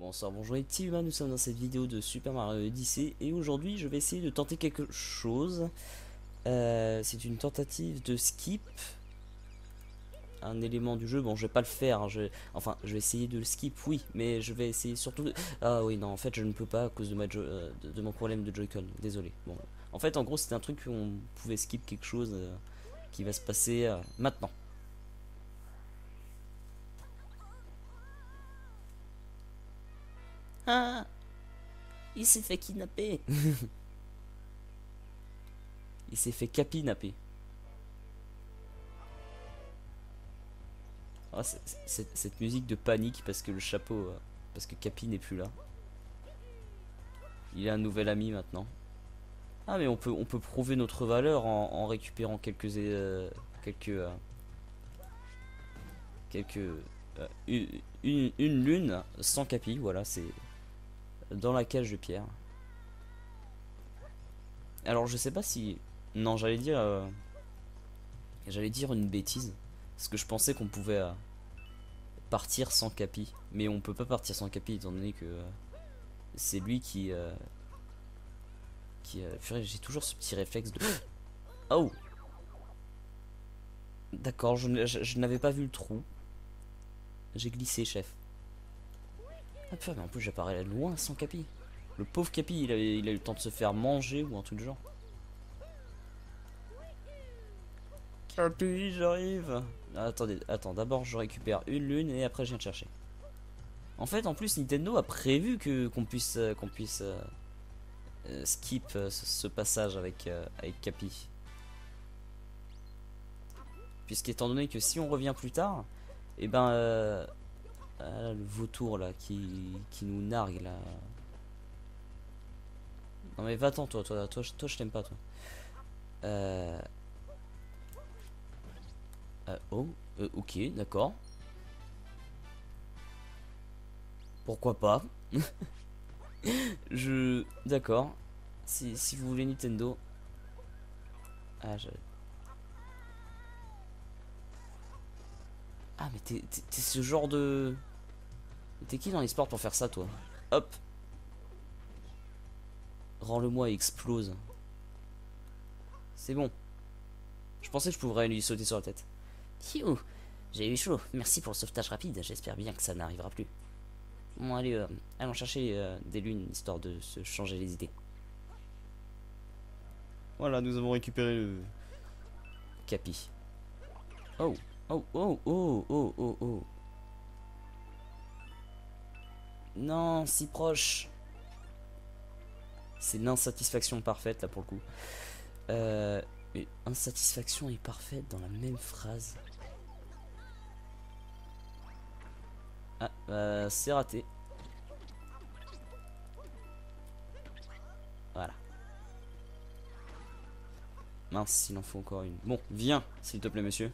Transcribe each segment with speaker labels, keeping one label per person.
Speaker 1: Bonsoir, bonjour les petits humains, nous sommes dans cette vidéo de Super Mario Odyssey et aujourd'hui je vais essayer de tenter quelque chose. C'est une tentative de skip un élément du jeu. Bon, je vais pas le faire, hein, enfin je vais essayer de le skip, oui, mais je vais essayer surtout de... Ah oui, non, en fait je ne peux pas à cause de, de mon problème de Joy-Con, désolé. Bon, en fait en gros c'était un truc où on pouvait skip quelque chose qui va se passer maintenant. Ah, il s'est fait kidnapper. Il s'est fait capinapper. Ah, cette musique de panique parce que le chapeau, parce que Capi n'est plus là. Il a un nouvel ami maintenant. Ah mais on peut prouver notre valeur en récupérant quelques une lune sans Capi. Voilà, c'est dans la cage de pierre. Alors je sais pas si non, j'allais dire une bêtise parce que je pensais qu'on pouvait partir sans Capi, mais on peut pas partir sans Capi étant donné que c'est lui purée, j'ai toujours ce petit réflexe de oh, d'accord, je n'avais pas vu le trou, j'ai glissé, chef. Ah purée, mais en plus j'apparais loin sans Capi. Le pauvre Capi, il a eu le temps de se faire manger ou un truc du genre. Capi, j'arrive. Ah, attendez, attends, d'abord je récupère une lune et après je viens te chercher. En fait, en plus, Nintendo a prévu qu'on puisse skip ce passage avec Capi. Puisqu'étant donné que si on revient plus tard, et ben le vautour là qui nous nargue là. Non mais va-t'en toi je t'aime pas toi. Euh, oh, ok, d'accord. Pourquoi pas. D'accord. Si vous voulez Nintendo. Ah, ah mais t'es ce genre de... T'es qui dans les sports pour faire ça toi? Hop. Rends-le-moi et explose. C'est bon. Je pensais que je pourrais lui sauter sur la tête. Phew, j'ai eu chaud. Merci pour le sauvetage rapide. J'espère bien que ça n'arrivera plus. Bon, allez, allons chercher des lunes histoire de se changer les idées. Voilà, nous avons récupéré le Capi. Oh, oh, oh, oh, oh, oh, oh. Non, si proche. C'est l'insatisfaction parfaite là pour le coup. Mais insatisfaction et parfaite dans la même phrase. Ah, c'est raté. Voilà. Mince, il en faut encore une. Bon, viens, s'il te plaît, monsieur.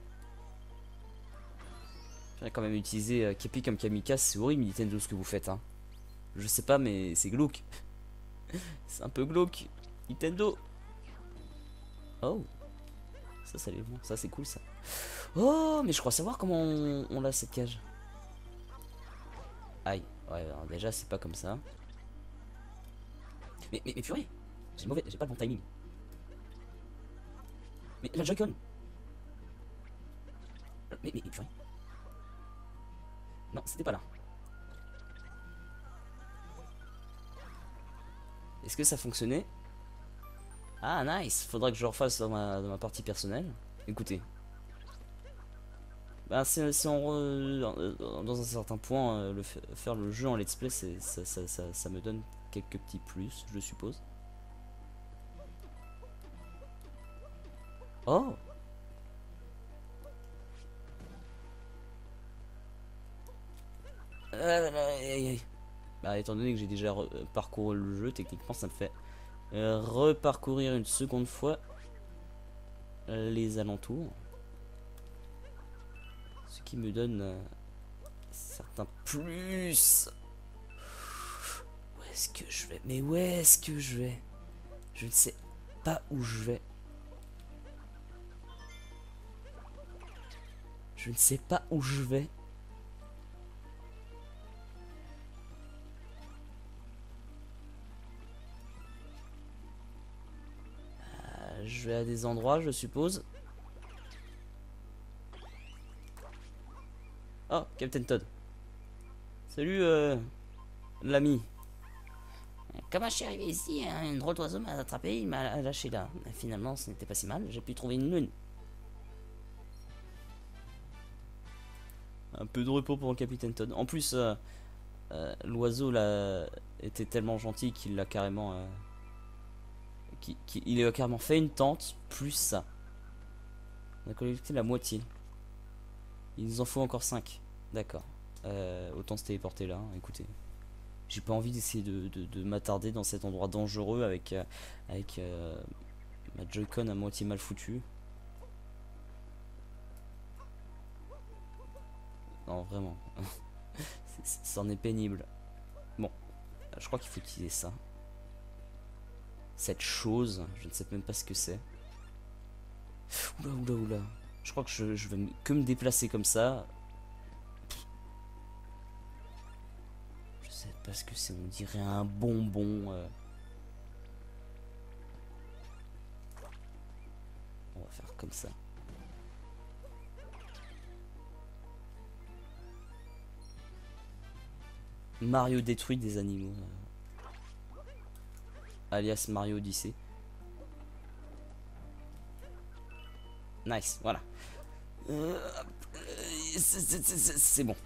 Speaker 1: J'ai quand même utilisé Capi comme kamikaze. C'est horrible, Nintendo, ce que vous faites. Hein. Je sais pas, mais c'est glauque. C'est un peu glauque. Nintendo. Oh. Ça l'est bon. Ça, c'est cool, ça. Oh, mais je crois savoir comment on l'a, cette cage. Aïe. Ouais, alors déjà, c'est pas comme ça. Mais purée. J'ai mauvais. J'ai pas le bon timing. Mais la Joy-Con. Mais purée. Non, c'était pas là. Est-ce que ça fonctionnait? Ah, nice. Faudra que je le refasse dans ma partie personnelle. Écoutez. Bah, dans un certain point, faire le jeu en let's play, ça me donne quelques petits plus, je suppose. Oh! Bah, étant donné que j'ai déjà parcouru le jeu, techniquement ça me fait reparcourir une seconde fois les alentours. Ce qui me donne certains plus. Où est-ce que je vais? Mais où est-ce que je vais? Je ne sais pas où je vais. Je ne sais pas où je vais. Je vais à des endroits, je suppose. Oh, Captain Todd. Salut, l'ami. Comment je suis arrivé ici, hein, une drôle d'oiseau m'a attrapé, il m'a lâché là. Finalement, ce n'était pas si mal, j'ai pu trouver une lune. Un peu de repos pour le Capitaine Todd. En plus, l'oiseau là était tellement gentil qu'il l'a carrément... il a carrément fait une tente, plus ça. On a collecté la moitié. Il nous en faut encore 5. D'accord. Autant se téléporter là, hein, écoutez. J'ai pas envie d'essayer de m'attarder dans cet endroit dangereux avec ma Joy-Con à moitié mal foutue. Non, vraiment. C'en est pénible. Bon, je crois qu'il faut utiliser ça. Cette chose, je ne sais même pas ce que c'est. Oula, oula, oula. Je crois que je vais que me déplacer comme ça. Je sais pas ce que c'est, on dirait un bonbon. On va faire comme ça. Mario détruit des animaux. Alias Mario Odyssey. Nice, voilà. C'est bon.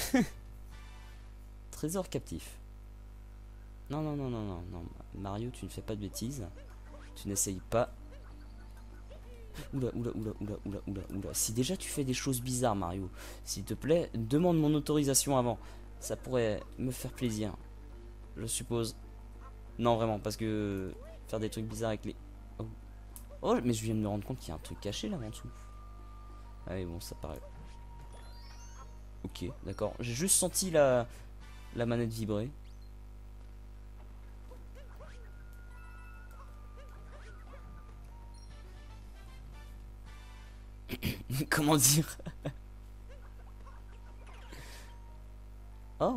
Speaker 1: Trésor captif. Non, non, non, non, non, non. Mario, tu ne fais pas de bêtises. Tu n'essayes pas. Oula, oula, oula, oula, oula, oula, oula. Si déjà tu fais des choses bizarres, Mario, s'il te plaît, demande mon autorisation avant. Ça pourrait me faire plaisir. Je suppose. Non, vraiment, parce que faire des trucs bizarres avec les... Oh, oh, mais je viens de me rendre compte qu'il y a un truc caché là en dessous. Ah oui, bon, ça paraît... Ok, d'accord. J'ai juste senti la manette vibrer. Comment dire? Oh.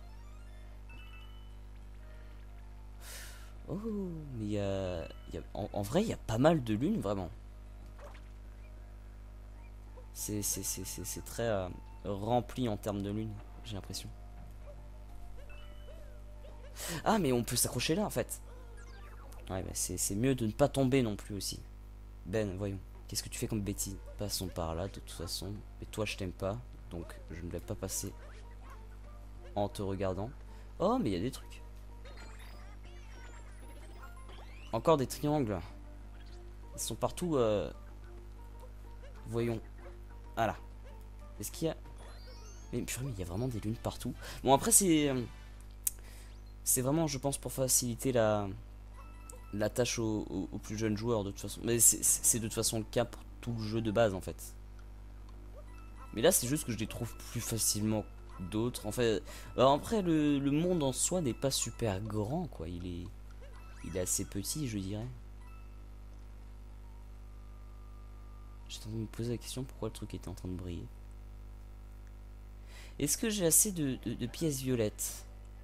Speaker 1: Oh, mais en vrai, il y a pas mal de lunes, vraiment. C'est très rempli en termes de lunes, j'ai l'impression. Ah, mais on peut s'accrocher là, en fait. Ouais, mais c'est mieux de ne pas tomber non plus aussi. Ben, voyons. Qu'est-ce que tu fais comme bêtise? Passons par là, de toute façon. Mais toi, je t'aime pas, donc je ne vais pas passer en te regardant. Oh, mais il y a des trucs. Encore des triangles. Ils sont partout. Voyons. Voilà. Est-ce qu'il y a... Mais purée, mais il y a vraiment des lunes partout. Bon, après, c'est vraiment, je pense, pour faciliter la tâche aux plus jeunes joueurs, de toute façon. Mais c'est de toute façon le cas pour tout le jeu de base, en fait. Mais là, c'est juste que je les trouve plus facilement que d'autres. En fait, alors après, le monde en soi n'est pas super grand, quoi. Il est assez petit, je dirais. J'étais en train de me poser la question pourquoi le truc était en train de briller. Est-ce que j'ai assez de pièces violettes?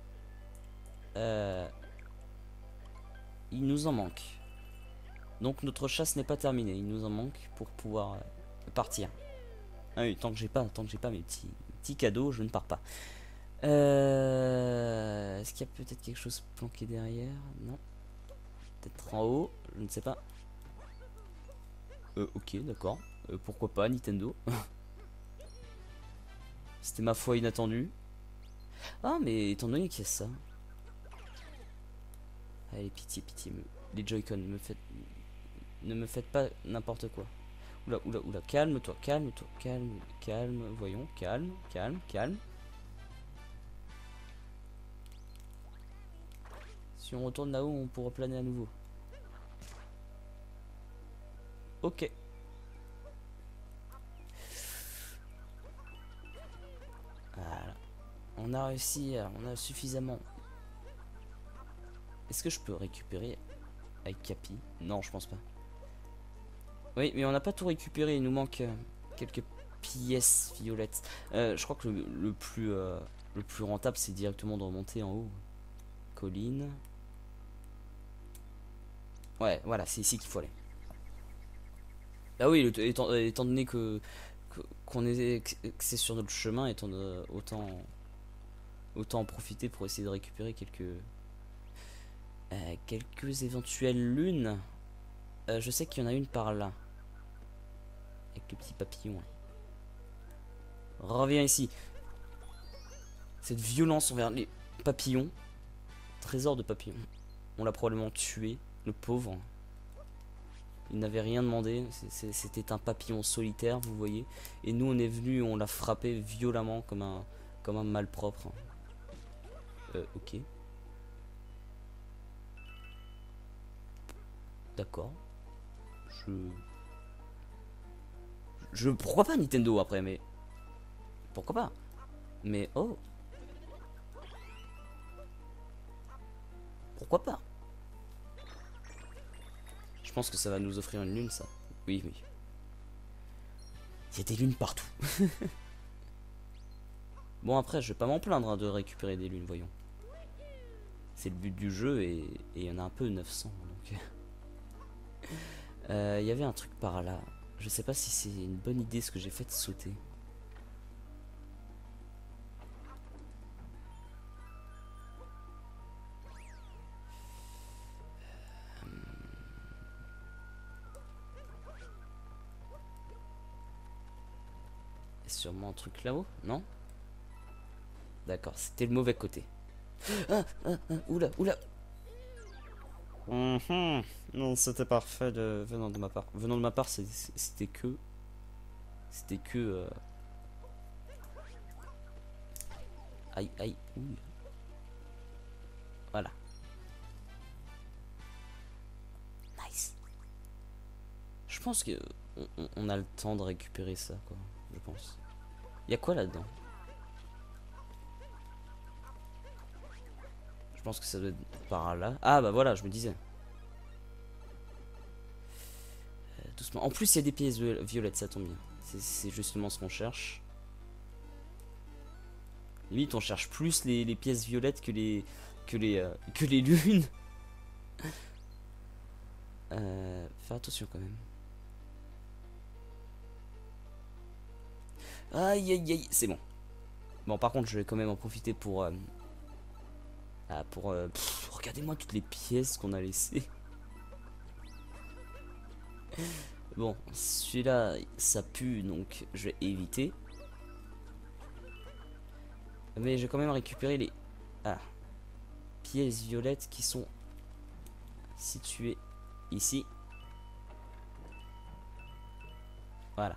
Speaker 1: Il nous en manque. Donc notre chasse n'est pas terminée. Il nous en manque pour pouvoir partir. Ah oui, tant que j'ai pas mes petits cadeaux, je ne pars pas. Est-ce qu'il y a peut-être quelque chose planqué derrière? Non. Peut-être en haut, je ne sais pas. Ok, d'accord. Pourquoi pas, Nintendo. C'était ma foi inattendue. Ah, mais étant donné qu'il y a ça. Allez, pitié, pitié. Les Joy-Con, ne me faites pas n'importe quoi. Oula, oula, oula. Calme-toi, calme-toi, calme, calme. Voyons, calme, calme, calme. Si on retourne là-haut, on pourra planer à nouveau. Ok. Voilà. On a réussi, on a suffisamment. Est-ce que je peux récupérer avec Capi? Non, je pense pas. Oui, mais on n'a pas tout récupéré, il nous manque quelques pièces violettes. Je crois que le plus rentable, c'est directement de remonter en haut. Colline. Ouais, voilà, c'est ici qu'il faut aller. Ah oui, étant donné qu'on est que c'est sur notre chemin, autant en profiter pour essayer de récupérer quelques éventuelles lunes. Je sais qu'il y en a une par là, avec le petit papillon. Reviens ici. Cette violence envers les papillons. Trésor de papillons. On l'a probablement tué, le pauvre. Il n'avait rien demandé. C'était un papillon solitaire, vous voyez. Et nous, on est venu, on l'a frappé violemment comme un malpropre. Ok. D'accord. Pourquoi pas Nintendo après, mais... Pourquoi pas? Mais oh. Pourquoi pas? Je pense que ça va nous offrir une lune, ça. Oui, oui. Il y a des lunes partout. Bon, après, je vais pas m'en plaindre hein, de récupérer des lunes, voyons. C'est le but du jeu et il y en a un peu 900. Donc... Il y avait un truc par là. Je sais pas si c'est une bonne idée ce que j'ai fait de sauter. Il y a sûrement un truc là-haut, non? D'accord, c'était le mauvais côté. Oula, oula. Non, c'était parfait venant de ma part. Venant de ma part, c'était que... C'était que... Aïe, aïe, ouh. Voilà. Nice. Je pense que on a le temps de récupérer ça, quoi. Je pense. Il y a quoi là-dedans? Je pense que ça doit être par là. Ah bah voilà, je me disais. Doucement. En plus, il y a des pièces violettes, ça tombe bien. C'est justement ce qu'on cherche. Limite, on cherche plus les pièces violettes que les lunes. Faire attention quand même. Aïe aïe aïe, c'est bon. Bon, par contre, je vais quand même en profiter pour... regardez-moi toutes les pièces qu'on a laissées. Bon, celui-là, ça pue, donc je vais éviter. Mais j'ai quand même récupéré les pièces violettes qui sont situées ici. Voilà.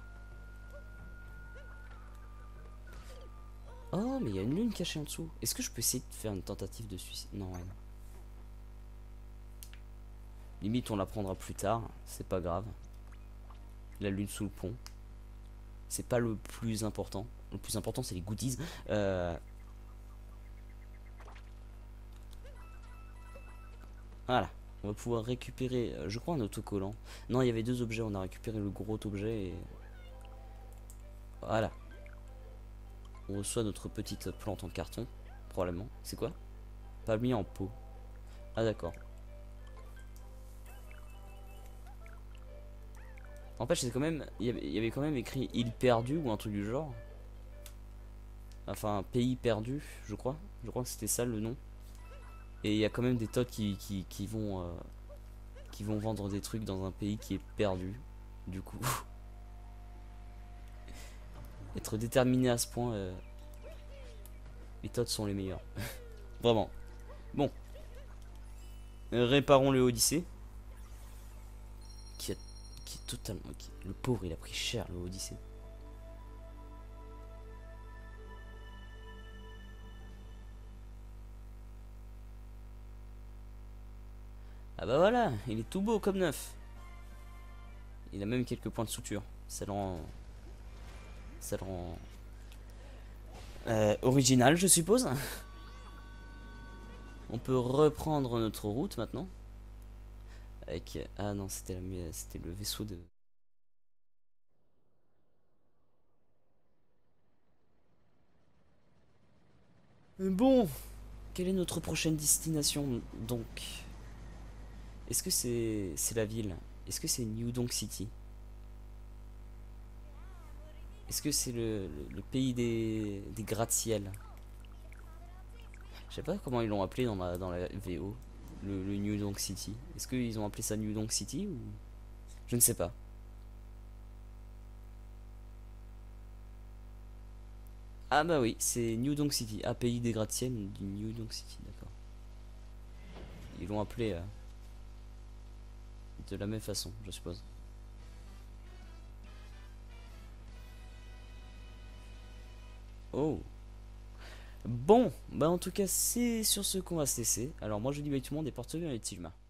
Speaker 1: Oh, mais il y a une lune cachée en dessous. Est-ce que je peux essayer de faire une tentative de suicide? Non, ouais, non. Limite, on la prendra plus tard. C'est pas grave. La lune sous le pont. C'est pas le plus important. Le plus important, c'est les goodies. Voilà. On va pouvoir récupérer, je crois, un autocollant. Non, il y avait deux objets. On a récupéré le gros objet et... Voilà. On reçoit notre petite plante en carton. Probablement. C'est quoi? Palmier en pot. Ah, d'accord. En fait, c'est quand même... Il y avait quand même écrit île perdue ou un truc du genre. Enfin, pays perdu, je crois. Je crois que c'était ça le nom. Et il y a quand même des totes qui vont vendre des trucs dans un pays qui est perdu. Du coup, être déterminé à ce point, les totes sont les meilleurs. Vraiment. Bon. Réparons le Odyssée. Qui est totalement... le pauvre, il a pris cher, le Odyssée. Ah bah voilà, il est tout beau comme neuf. Il a même quelques points de suture. Ça le rend... original, je suppose. On peut reprendre notre route maintenant. Avec... Ah non, c'était le vaisseau de... Bon, quelle est notre prochaine destination donc? Est-ce que c'est la ville? Est-ce que c'est New Donk City? Est-ce que c'est le pays des gratte-ciel? Je sais pas comment ils l'ont appelé dans la VO, le New Donk City. Est-ce qu'ils ont appelé ça New Donk City ou... Je ne sais pas. Ah bah oui, c'est New Donk City. Ah, pays des gratte-ciel du New Donk City, d'accord. Ils l'ont appelé de la même façon, je suppose. Oh. Bon, bah en tout cas, c'est sur ce qu'on va se laisser. Alors moi je vous dis bye tout le monde et portez bien les petits humains.